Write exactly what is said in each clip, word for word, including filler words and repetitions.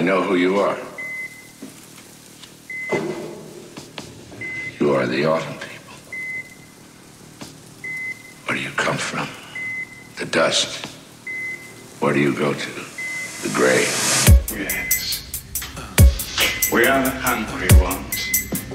know who you are. You are the autumn people. Where do you come from? The dust. Where do you go to? The grave. Yes. We are the hungry ones.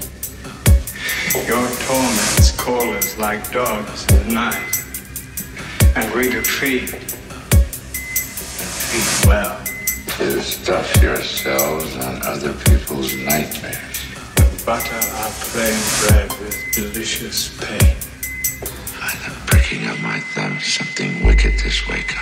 Your torments call us like dogs at night. And we defeat. And feed well. To stuff yourselves on other people's nightmares. Butter our plain bread with delicious pain. By the pricking of my thumb, something wicked this wake up.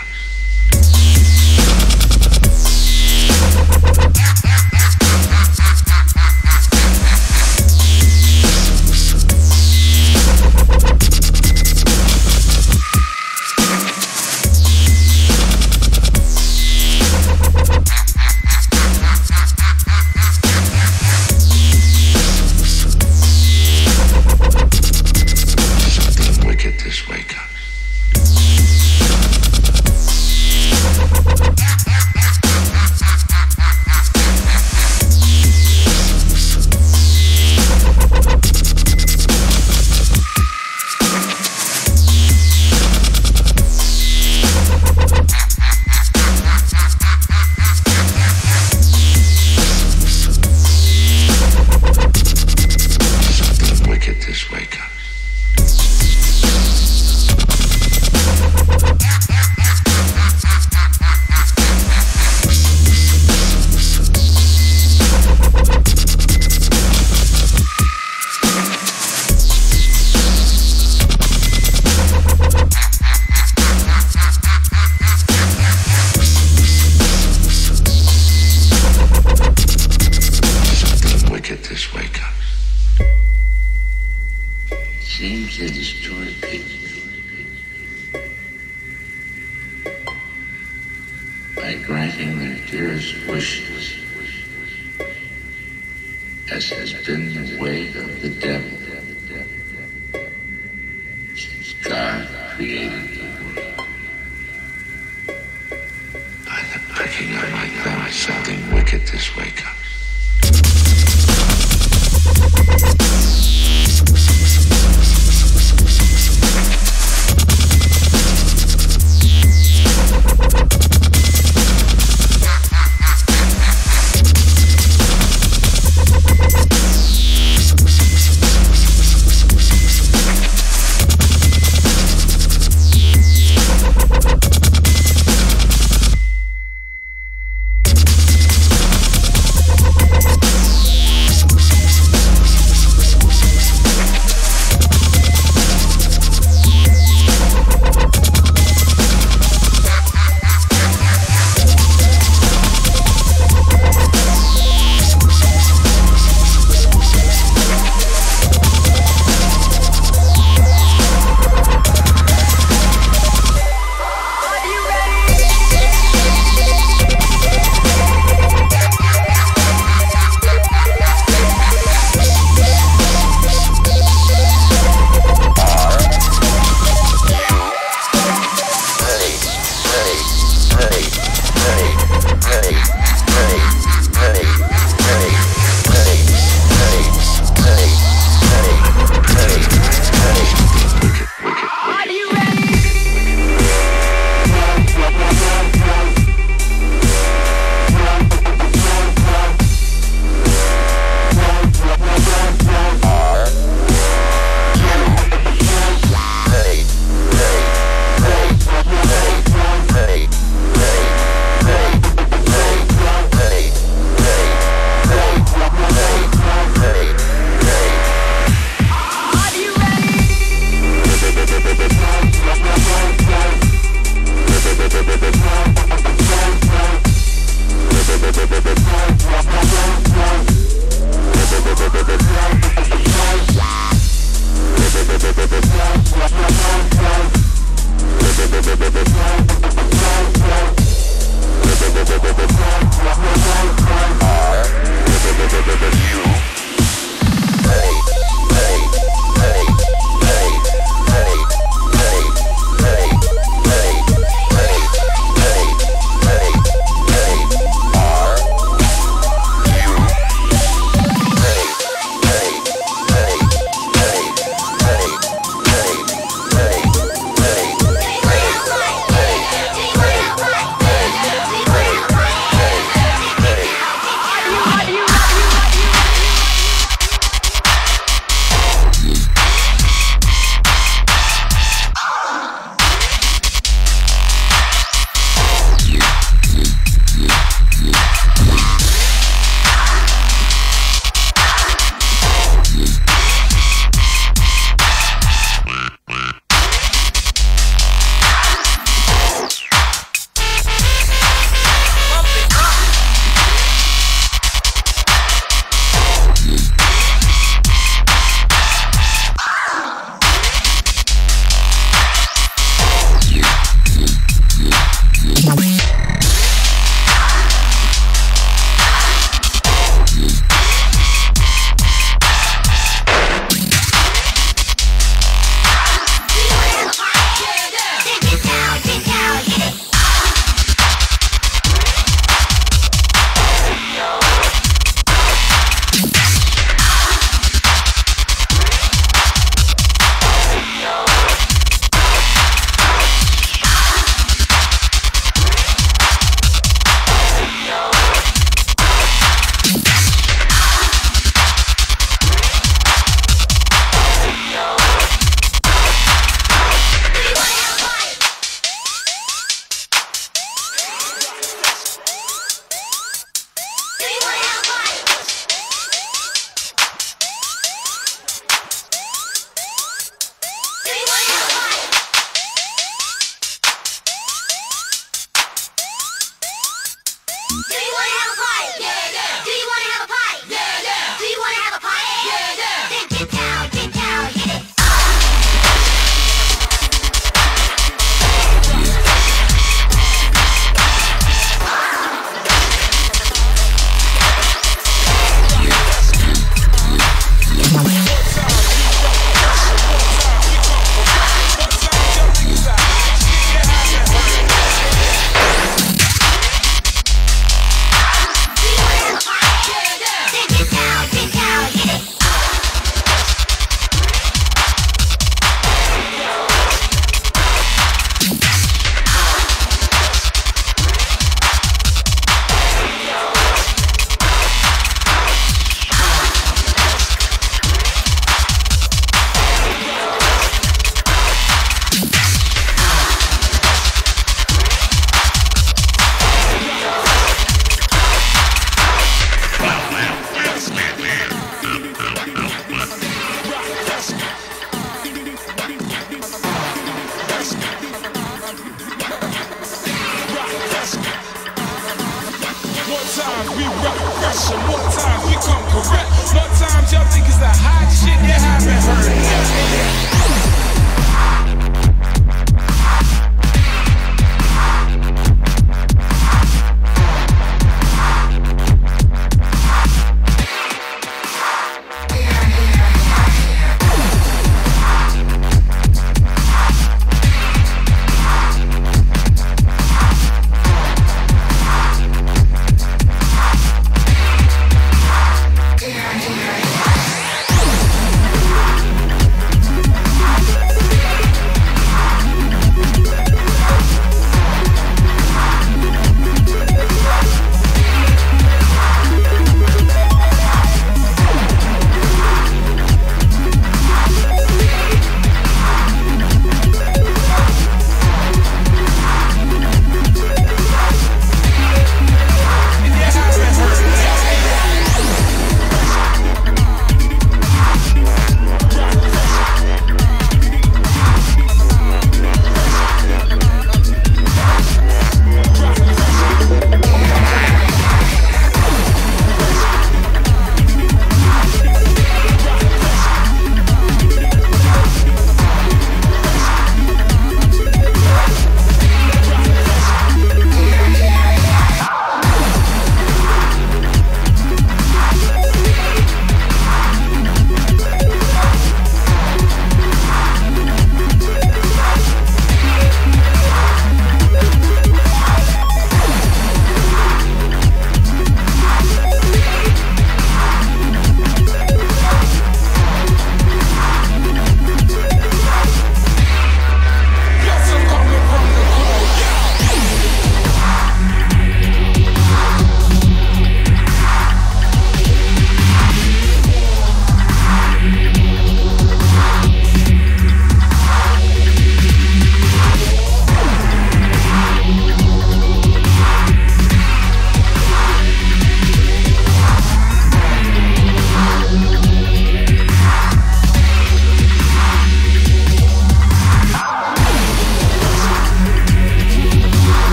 pressure. More times we come correct. More times y'all think it's the hot shit you haven't heard.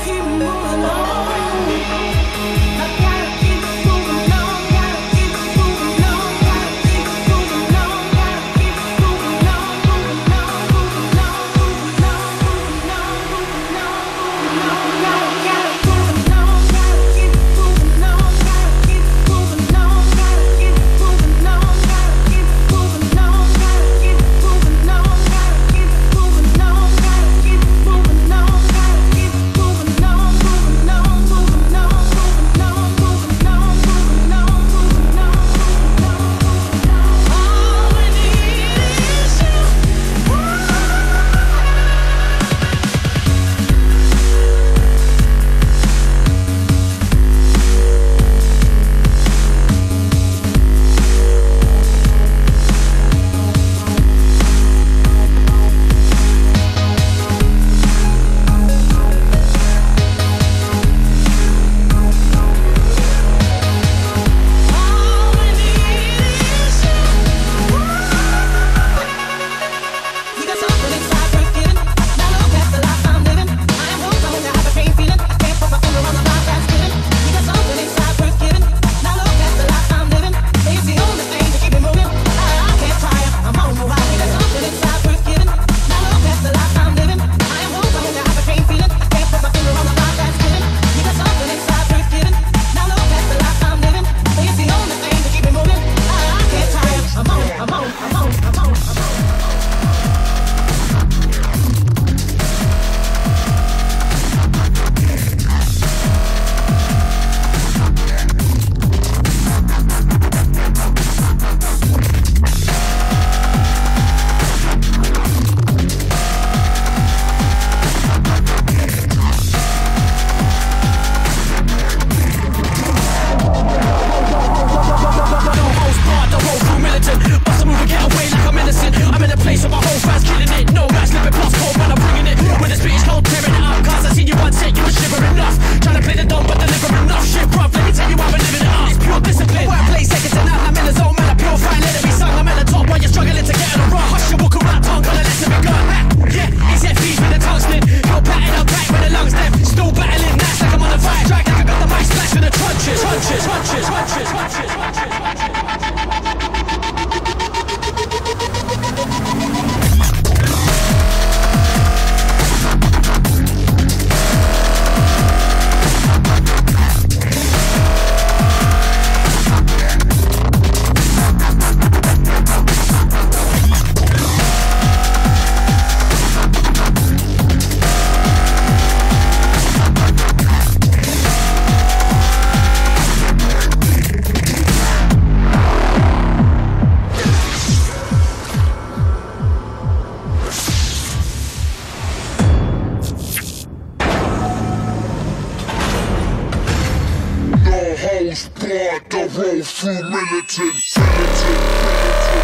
Squad, the roll through militant, militant,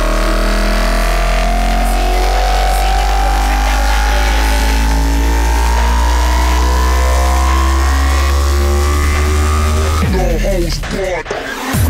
militant. No holds barred.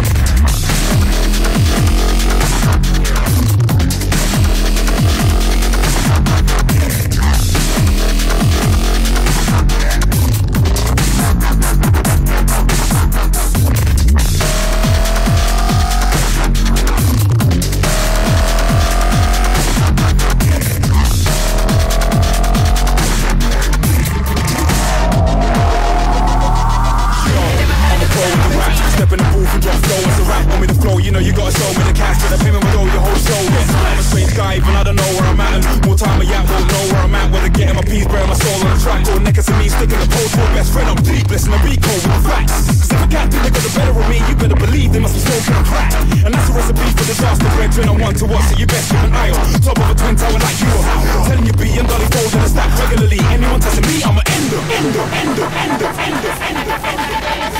You know you gotta show me the cash for the payment with all your whole show. Yeah. I'm a strange guy, even I don't know where I'm at. And more time I won't know where I'm at. Whether getting my peace, bearing my soul on the track, or neckers of me sticking the post for a best friend. I'm deep, blessing the beat code with the facts. Cause if a cat think they got the better of me, you better believe they must be smoking a crack. And that's a recipe for disaster, brethren. I'm one to watch, so you best keep an eye on. Top of a twin tower like you are. Telling you be and dolly fold in a stack regularly. Anyone testing me, I'm an ender, ender, ender, ender, ender, ender, ender.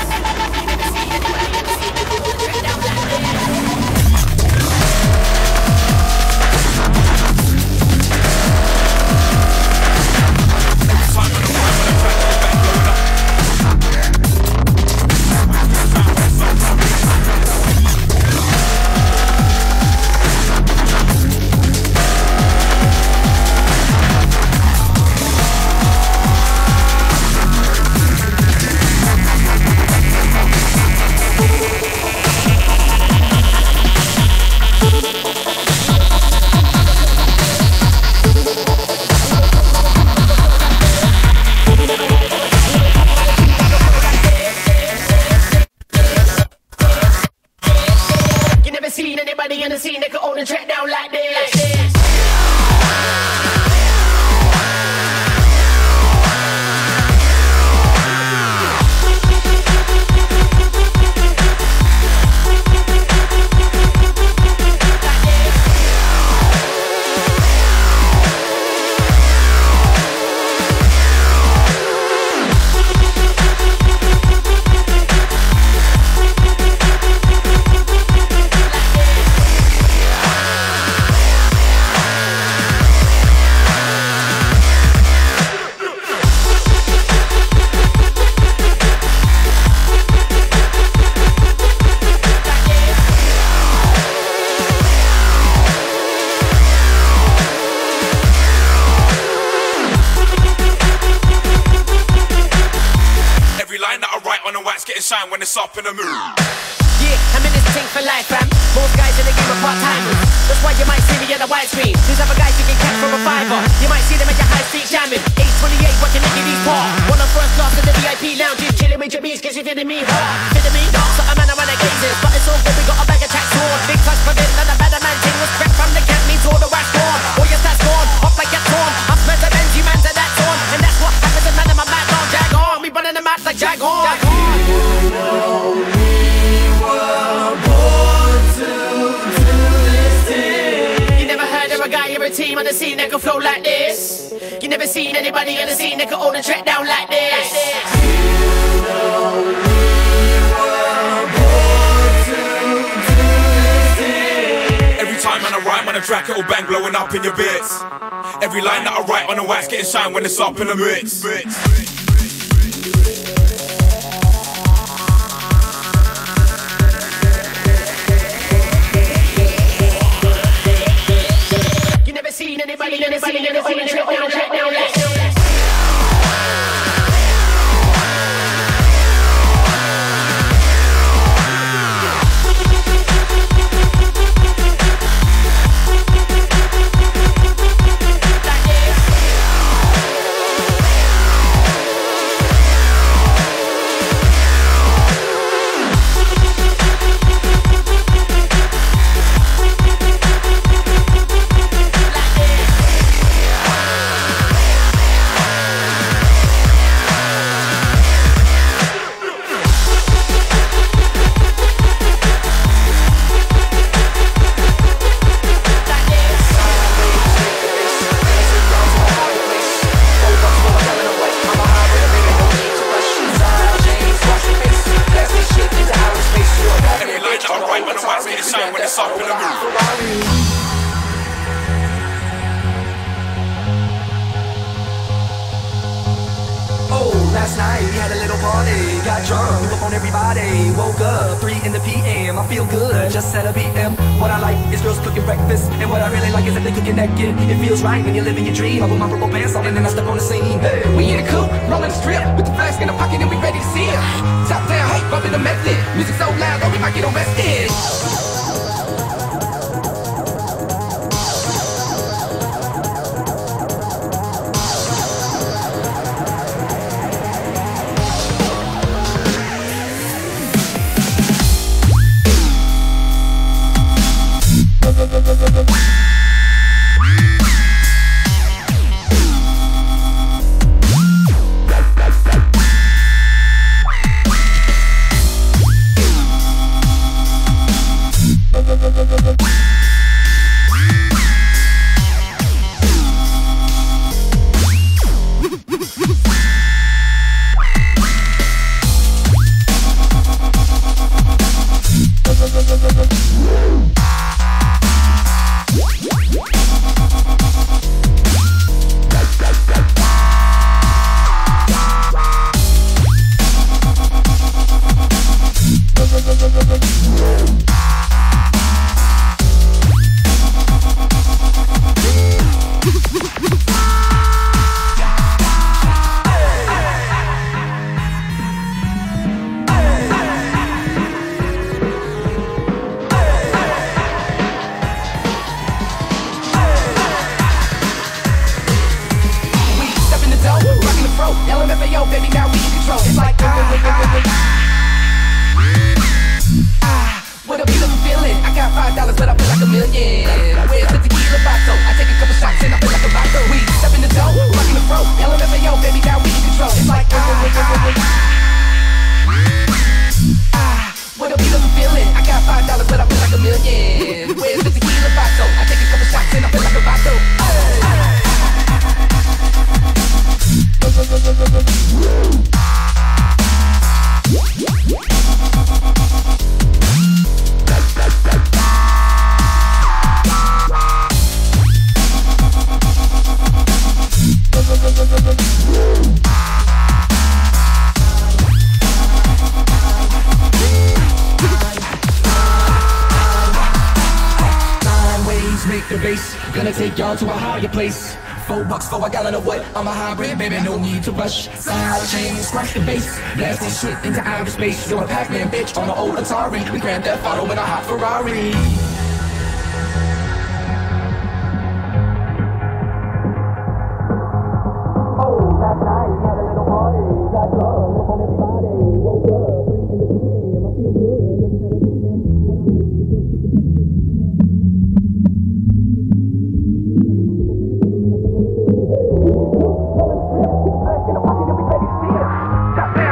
shine when it's up in the mood. Yeah, I'm in this thing for life, fam. Most guys in the game are part-timers. That's why you might see me at a widescreen. These other guys you can catch from a fiver. You might see them at your high street jamming. Age twenty-eight, watching Nicky D's part. One on first class in the V I P lounges. Chilling with your beats, cause you're feeling me hard. Feeling me dark, so I'm on a run of gazes. But it's all good, we got a bag of tracks on. Big touch for this, and a better man thing was crept from the camp. Means all the wax gone. All your stats gone, hop like you're torn. Up med the Benji, man to that torn. And that's what happens to man in my mad dog, jag on. We running the mouth like jag on. Jag on. You know we were born to do this thing. You never heard of a guy or a team on the scene that can flow like this. You never seen anybody on the scene that can hold a track down like this. You know we were born to do this thing. Every time man I rhyme on a track, it'll bang, blowing up in your bits. Every line that I write on the wax getting shine when it's up in the mix. You never seen anybody, never seen anybody track down, track down like this. It feels right when you're living your dream. I put my purple pants on and then I step on the scene. Hey, we in a coupe, rolling the strip with the flask in the pocket and we ready to see it. Top down, hype, bumping the method. Music so loud, oh, we might get arrested. Four bucks for a gallon of what? I'm a hybrid, baby, no need to rush. Side chain, scratch the bass, blast this shit into outer space. You're a Pac-Man bitch on an old Atari. We Grand Theft Auto in a hot Ferrari.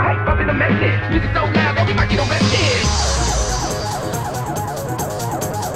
Music so loud that we might get arrested.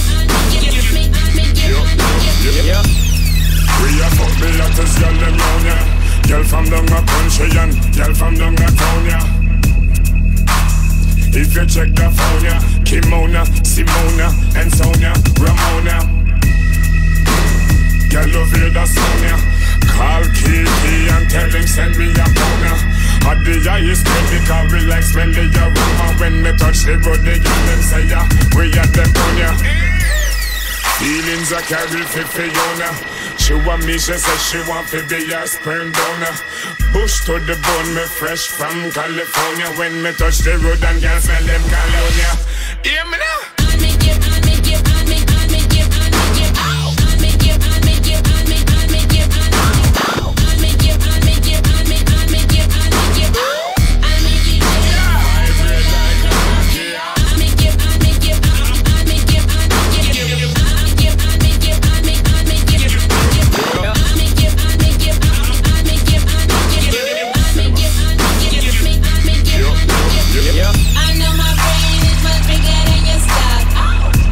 Yeah. We a fuck the hottest girl them round ya. Girl from down a country and girl from down a town ya. If you check the phone ya, Kimona, Simona, and Sonia, Ramona. Girl love hear the sound ya. Call Kiki and tell him send me a pound ya. At the highest grade because we like spend the aroma. When me touch the road the girl them say ya, we at them down ya. Feelings I carry for Fiona. She want me, she said she want to be a sperm donor. Bush to the bone, me fresh from California. When me touch the road and girls smell them colonia. Hear me now? I make you, I make you, I make, I make you, I make you. I make you, I make you, I make, I make you, I make you. I make you, I make you, I make, I make you, I make you. I make you, I make you, I make you, I make you, I make you. I know my brain is much bigger than your style.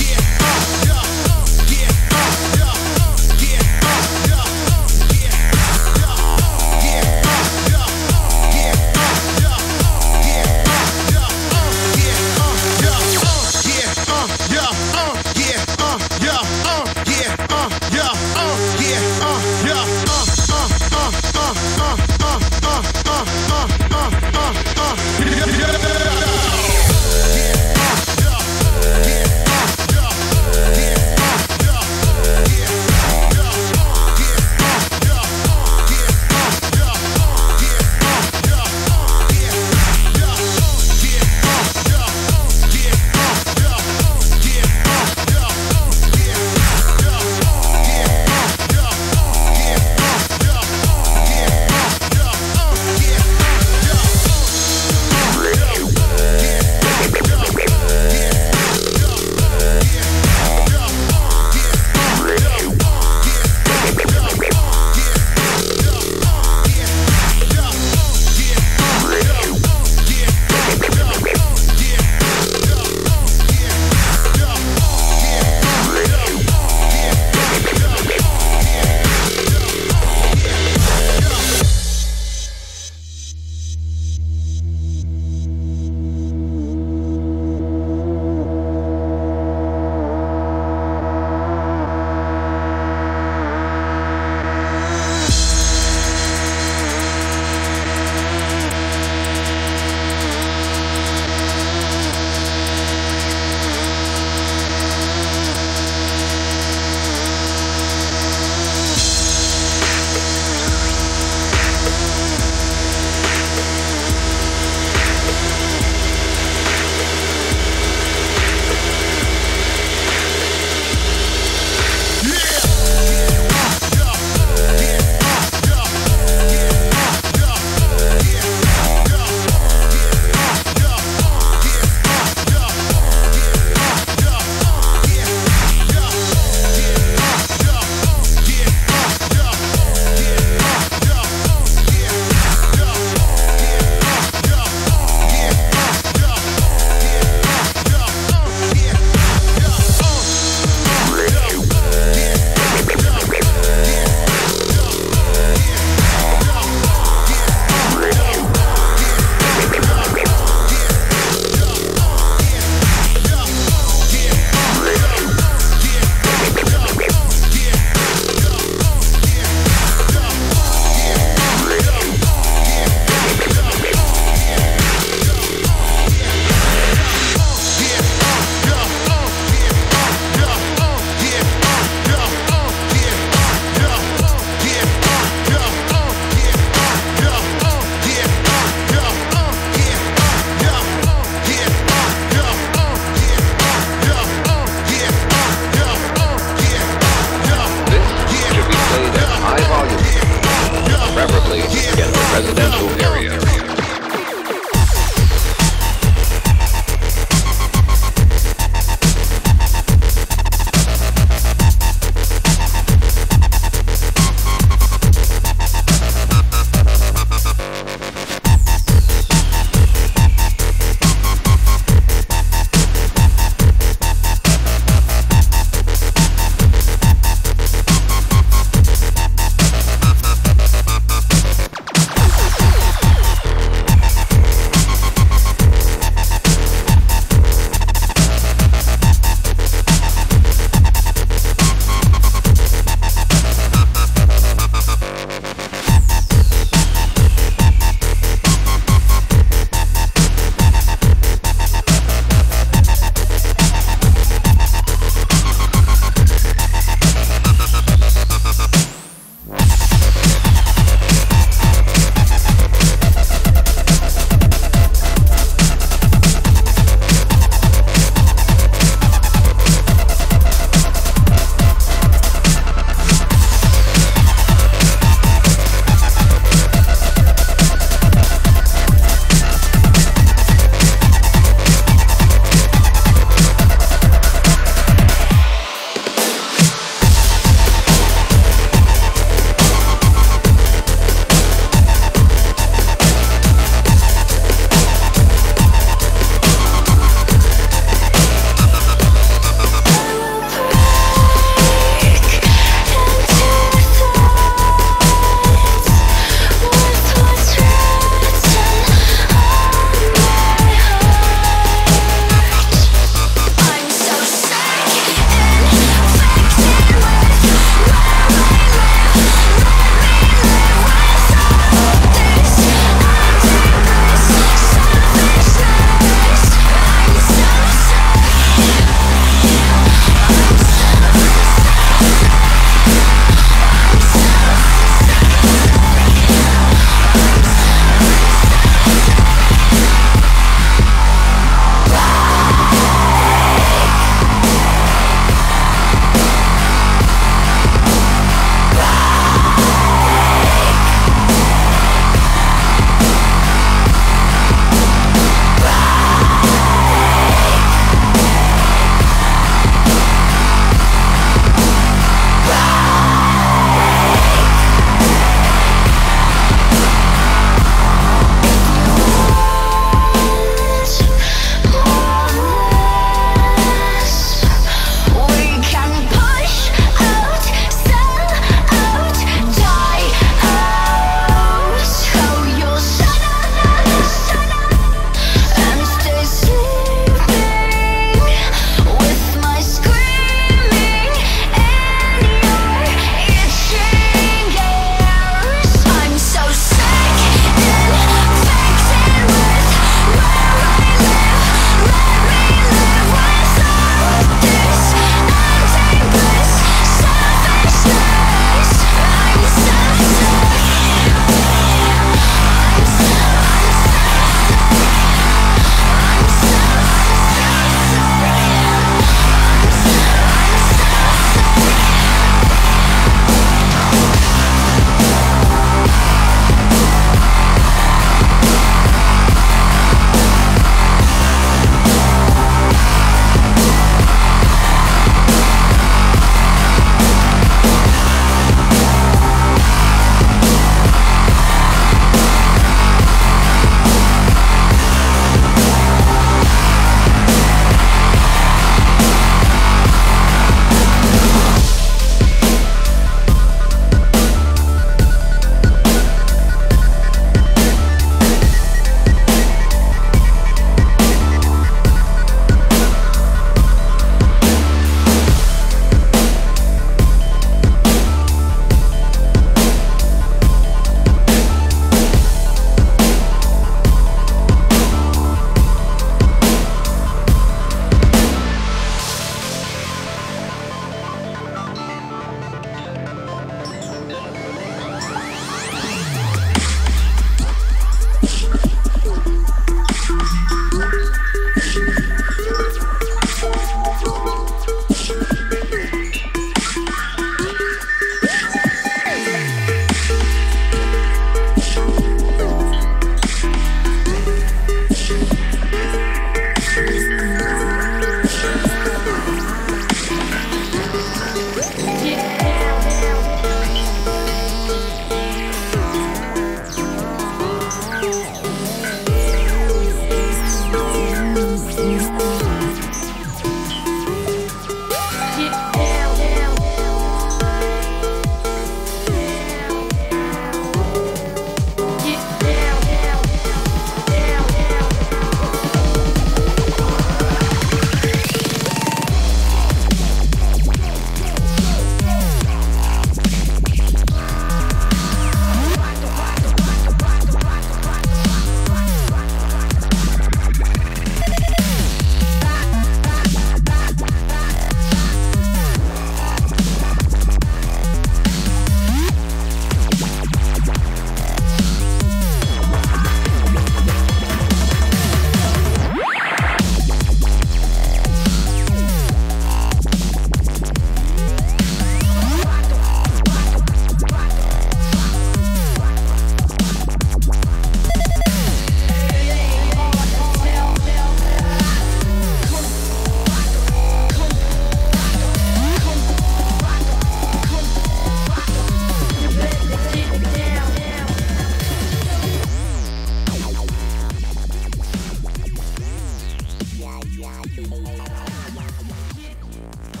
it.